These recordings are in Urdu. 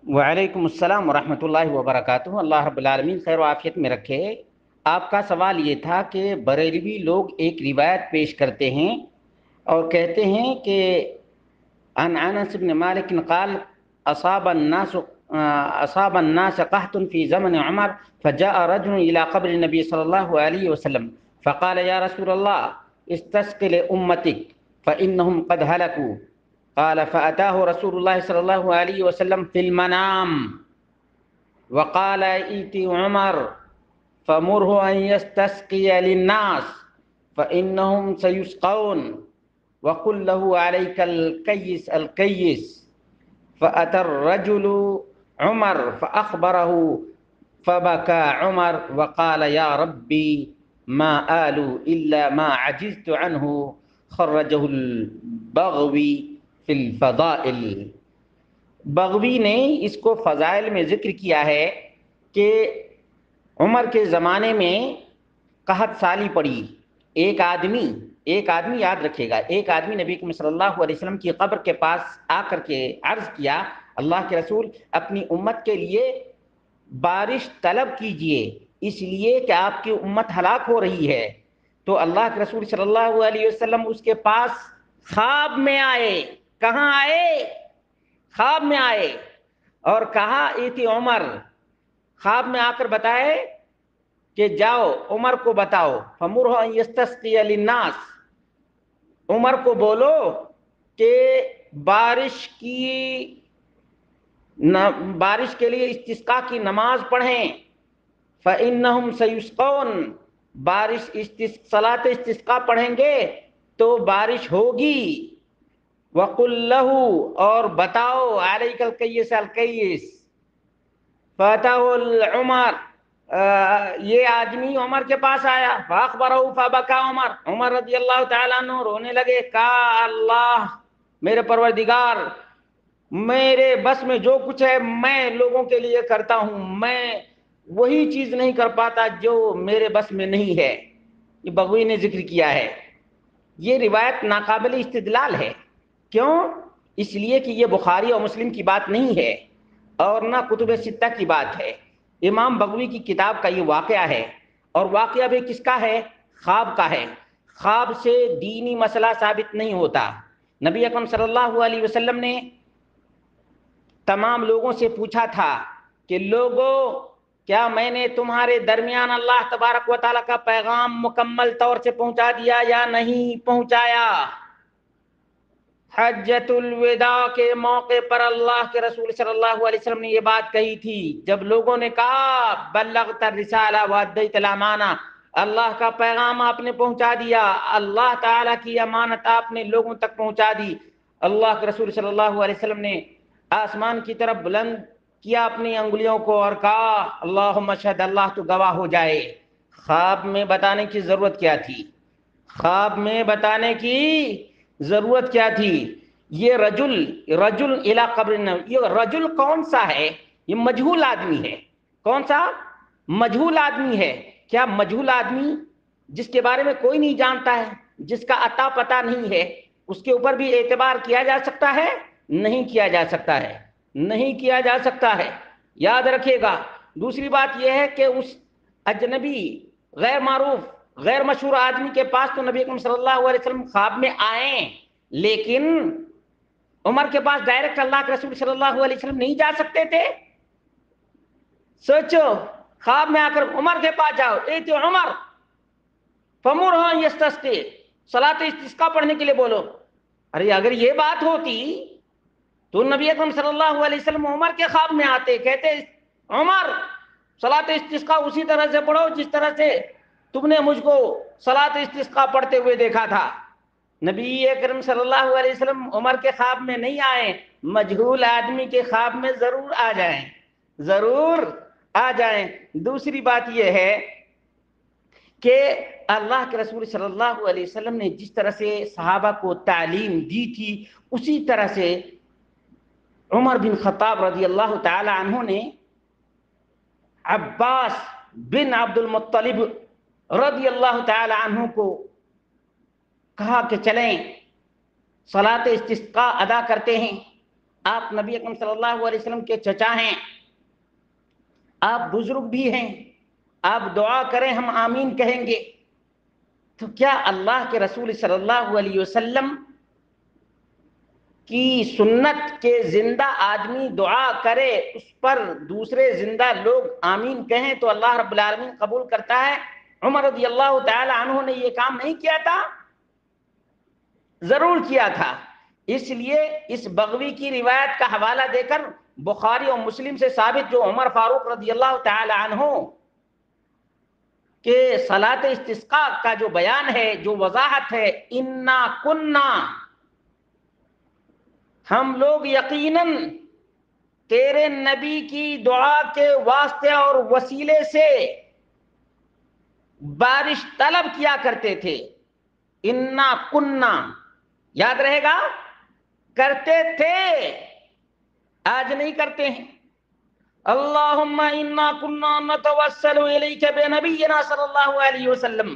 وعلیکم السلام ورحمۃ اللہ وبرکاتہ۔ اللہ رب العالمین خیر و عافیت میں رکھے۔ آپ کا سوال یہ تھا کہ بریلوی لوگ ایک روایت پیش کرتے ہیں اور کہتے ہیں کہ عن انس بن مالک قال اصاب الناس قحط في زمن عمر فجاء رجل الى قبر النبي صلى الله عليه وسلم فقال يا رسول الله استسق لامتك فانهم قد هلكوا. قال فأتاه رسول الله صلى الله عليه وسلم في المنام وقال ائت عمر فمره أن يستسقي للناس فإنهم سيسقون وقل له عليك الكيس الكيس. فأتى الرجل عمر فأخبره فبكى عمر وقال يا ربي ما آلوا إلا ما عجزت عنه. خرجه البغوی فی الفضائل۔ بغوی نے اس کو فضائل میں ذکر کیا ہے کہ عمر کے زمانے میں قحط سالی پڑی۔ ایک آدمی یاد رکھے گا، ایک آدمی نبی کریم صلی اللہ علیہ وسلم کی قبر کے پاس آ کر کے عرض کیا، اللہ کے رسول اپنی امت کے لیے بارش طلب کیجئے، اس لیے کہ آپ کی امت ہلاک ہو رہی ہے۔ تو اللہ کے رسول صلی اللہ علیہ وسلم اس کے پاس خواب میں آئے۔ کہاں آئے؟ خواب میں آئے اور کہا ایتی عمر، خواب میں آ کر بتائے کہ جاؤ عمر کو بتاؤ، فمرہ ان یستسقی للناس، عمر کو بولو کہ بارش کے لیے استسقاء کی نماز پڑھیں، فإنہم سیسقون، صلاۃ استسقاء پڑھیں گے تو بارش ہوگی۔ وقل لہو، اور بتاؤ، علیک الکیس الکیس، فاتح العمر، یہ آدمی عمر کے پاس آیا، فاخبرہ فبکا عمر رضی اللہ تعالیٰ عنہ رونے لگے، کہا اللہ میرے پروردگار، میرے بس میں جو کچھ ہے میں لوگوں کے لیے کرتا ہوں، میں وہی چیز نہیں کر پاتا جو میرے بس میں نہیں ہے۔ یہ بغوی نے ذکر کیا ہے۔ یہ روایت ناقابل استدلال ہے۔ کیوں؟ اس لیے کہ یہ بخاری اور مسلم کی بات نہیں ہے اور نہ کتب ستہ کی بات ہے، امام بغوی کی کتاب کا یہ واقعہ ہے، اور واقعہ بھی کس کا ہے؟ خواب کا ہے۔ خواب سے دینی مسئلہ ثابت نہیں ہوتا۔ نبی اکرم صلی اللہ علیہ وسلم نے تمام لوگوں سے پوچھا تھا کہ لوگوں، کیا میں نے تمہارے درمیان اللہ تبارک و تعالیٰ کا پیغام مکمل طور سے پہنچا دیا یا نہیں پہنچایا؟ حجۃ الوداع کے موقع پر اللہ کے رسول صلی اللہ علیہ وسلم نے یہ بات کہی تھی، جب لوگوں نے کہا بلغت الرسالہ وادیت الامانہ، اللہ کا پیغام آپ نے پہنچا دیا، اللہ تعالیٰ کی امانت آپ نے لوگوں تک پہنچا دی۔ اللہ کے رسول صلی اللہ علیہ وسلم نے آسمان کی طرف بلند کیا اپنی انگلیوں کو اور کہا اللہم اشہد، اللہ تو گواہ ہو جائے۔ خواب میں بتانے کی ضرورت کیا تھی؟ خواب میں بتانے کی ضرورت کیا تھی؟ یہ رجل الی قبر، یہ رجل کون سا ہے؟ یہ مجہول آدمی ہے۔ کون سا؟ مجہول آدمی ہے۔ کیا مجہول آدمی جس کے بارے میں کوئی نہیں جانتا ہے، جس کا اتا پتہ نہیں ہے، اس کے اوپر بھی اعتبار کیا جا سکتا ہے؟ نہیں کیا جا سکتا ہے، نہیں کیا جا سکتا ہے، یاد رکھیے گا۔ دوسری بات یہ ہے کہ اس اجنبی، غیر معروف، غیر مشہور آدمی کے پاس تو نبی اکرم صلی اللہ علیہ وسلم خواب میں آئیں، لیکن عمر کے پاس ڈائریکٹ اللہ کے رسول صلی اللہ علیہ وسلم نہیں جا سکتے تھے؟ سوچو، خواب میں آ کر عمر کے پاس جاؤ، ایت عمر فمرہ یستسقی، صلاۃ استسقاء پڑھنے کے لیے بولو۔ ارے اگر یہ بات ہوتی تو نبی اکرم صلی اللہ علیہ وسلم عمر کے خواب میں آتے، کہتے عمر صلاۃ استسقاء اسی طرح سے پڑھو جس طرح سے تم نے مجھ کو صلاۃ استسقاء پڑھتے ہوئے دیکھا تھا۔ نبی اکرم صلی اللہ علیہ وسلم عمر کے خواب میں نہیں آئے، مجہول آدمی کے خواب میں ضرور آ جائیں، ضرور آ جائیں۔ دوسری بات یہ ہے کہ اللہ کے رسول صلی اللہ علیہ وسلم نے جس طرح سے صحابہ کو تعلیم دی تھی، اسی طرح سے عمر بن خطاب رضی اللہ تعالی عنہ نے عباس بن عبد المطلب رضی اللہ تعالی عنہ کو کہا کہ چلیں صلاۃ استسقاء ادا کرتے ہیں۔ آپ نبی اکرم صلی اللہ علیہ وسلم کے چچا ہیں، آپ بزرگ بھی ہیں، آپ دعا کریں ہم آمین کہیں گے، تو کیا اللہ کے رسول صلی اللہ علیہ وسلم کی سنت کے زندہ آدمی دعا کرے اس پر دوسرے زندہ لوگ آمین کہیں تو اللہ رب العالمین قبول کرتا ہے؟ عمر رضی اللہ تعالی عنہ نے یہ کام نہیں کیا تھا؟ ضرور کیا تھا۔ اس لیے اس بغوی کی روایت کا حوالہ دے کر بخاری اور مسلم سے ثابت جو عمر فاروق رضی اللہ تعالی عنہ کہ صلاۃ استسقاء کا جو بیان ہے، جو وضاحت ہے، انا کننا، ہم لوگ یقیناً تیرے نبی کی دعا کے واسطے اور وسیلے سے بارش طلب کیا کرتے تھے۔ انا کننا یاد رہے گا، کرتے تھے، آج نہیں کرتے ہیں۔ اللہم انا کننا نتوسل الیک بنبینا صلی اللہ علیہ وسلم۔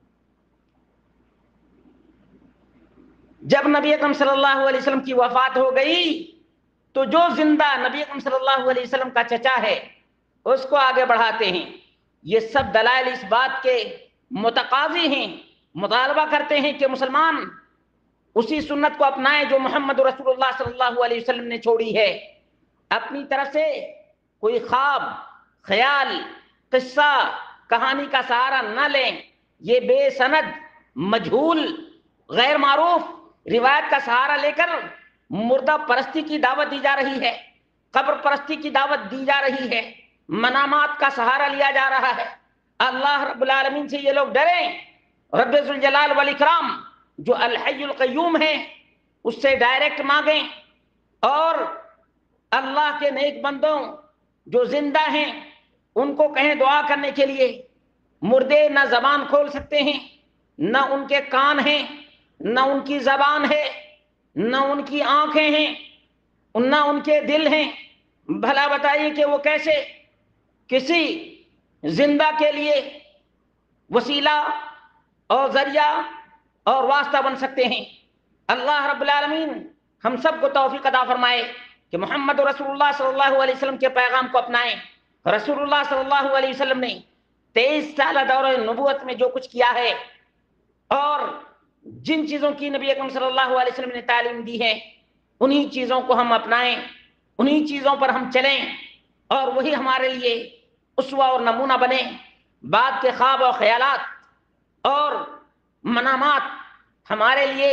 جب نبی اکرم صلی اللہ علیہ وسلم کی وفات ہو گئی تو جو زندہ نبی اکرم صلی اللہ علیہ وسلم کا چچا ہے اس کو آگے بڑھاتے ہیں۔ یہ سب دلائل اس بات کے متقاضی ہیں، مطالبہ کرتے ہیں کہ مسلمان اسی سنت کو اپنائیں جو محمد رسول اللہ صلی اللہ علیہ وسلم نے چھوڑی ہے۔ اپنی طرف سے کوئی خواب، خیال، قصہ، کہانی کا سہارا نہ لیں۔ یہ بے سند، مجہول، غیر معروف روایت کا سہارا لے کر مردہ پرستی کی دعوت دی جا رہی ہے، قبر پرستی کی دعوت دی جا رہی ہے، منامات کا سہارا لیا جا رہا ہے۔ اللہ رب العالمین سے یہ لوگ ڈریں، رب ذوالجلال والاکرام جو الحی القیوم ہے اس سے ڈائریکٹ مانگیں، اور اللہ کے نیک بندوں جو زندہ ہیں ان کو کہیں دعا کرنے کے لیے۔ مردے نہ زبان کھول سکتے ہیں، نہ ان کے کان ہیں، نہ ان کی زبان ہے، نہ ان کی آنکھیں ہیں، نہ ان کے دل ہیں۔ بھلا بتائیے کہ وہ کیسے کسی زندہ کے لیے وسیلہ اور ذریعہ اور واسطہ بن سکتے ہیں؟ اللہ رب العالمین ہم سب کو توفیق عطا فرمائے کہ محمد رسول اللہ صلی اللہ علیہ وسلم کے پیغام کو اپنائیں۔ رسول اللہ صلی اللہ علیہ وسلم نے 23 سالہ دور نبوت میں جو کچھ کیا ہے اور جن چیزوں کی نبی اکرم صلی اللہ علیہ وسلم نے تعلیم دی ہے انہی چیزوں کو ہم اپنائیں، انہی چیزوں پر ہم چلیں، اور وہی ہمارے لیے اسوہ اور نمونہ بنے۔ بعد کے خواب اور خیالات اور منامات ہمارے لیے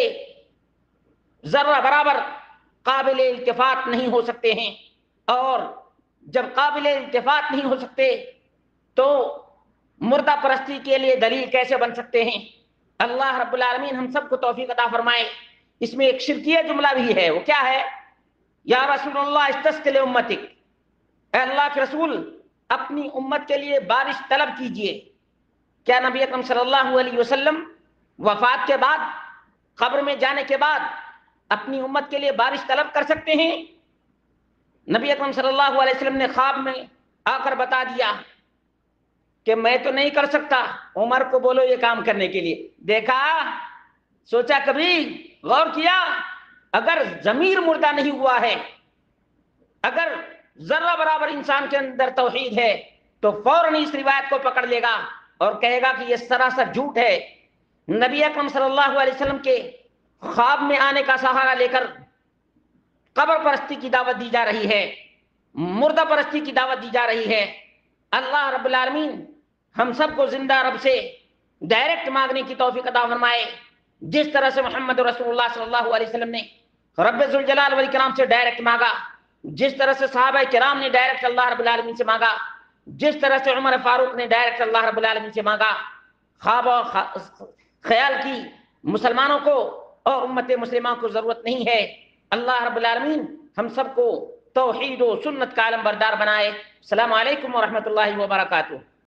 ذرہ برابر قابل التفات نہیں ہو سکتے ہیں، اور جب قابل التفات نہیں ہو سکتے تو مردہ پرستی کے لیے دلیل کیسے بن سکتے ہیں؟ اللہ رب العالمین ہم سب کو توفیق عطا فرمائے۔ اس میں ایک شرکیہ جملہ بھی ہے، وہ کیا ہے؟ یا رسول اللہ استسق لامتک، اے اللہ کے رسول اپنی امت کے لیے بارش طلب کیجئے۔ کیا نبی اکرم صلی اللہ علیہ وسلم وفات کے بعد، قبر میں جانے کے بعد اپنی امت کے لیے بارش طلب کر سکتے ہیں؟ نبی اکرم صلی اللہ علیہ وسلم نے خواب میں آ کر بتا دیا کہ میں تو نہیں کر سکتا، عمر کو بولو یہ کام کرنے کے لیے۔ دیکھا، سوچا کبھی، غور کیا؟ اگر ضمیر مردہ نہیں ہوا ہے، اگر ذرہ برابر انسان کے اندر توحید ہے تو فوراً اس روایت کو پکڑ لے گا اور کہے گا کہ یہ سراسر جھوٹ ہے۔ نبی اکرم صلی اللہ علیہ وسلم کے خواب میں آنے کا سہارا لے کر قبر پرستی کی دعوت دی جا رہی ہے، مردہ پرستی کی دعوت دی جا رہی ہے۔ اللہ رب العالمین ہم سب کو زندہ رب سے ڈائریکٹ مانگنے کی توفیق عطا فرمائے، جس طرح سے محمد رسول اللہ صلی اللہ علیہ وسلم نے رب ذوالجلال والاکرام سے ڈائریکٹ مانگا، جس طرح سے صحابہ کرام نے ڈائریکٹ اللہ رب العالمین سے مانگا، جس طرح سے عمر فاروق نے ڈائریکٹ اللہ رب العالمین سے مانگا۔ خواب و خیال کی مسلمانوں کو اور امت مسلمہ کو ضرورت نہیں ہے۔ اللہ رب العالمین ہم سب کو توحید و سنت کا علم بردار بنائے۔ السلام علیکم ورحمۃ اللہ وبرکاتہ۔